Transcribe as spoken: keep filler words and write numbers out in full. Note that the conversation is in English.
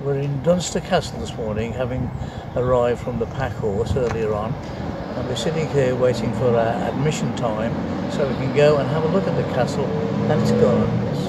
We're in Dunster Castle this morning, having arrived from the pack horse earlier on, and we're sitting here waiting for our admission time so we can go and have a look at the castle and its gardens.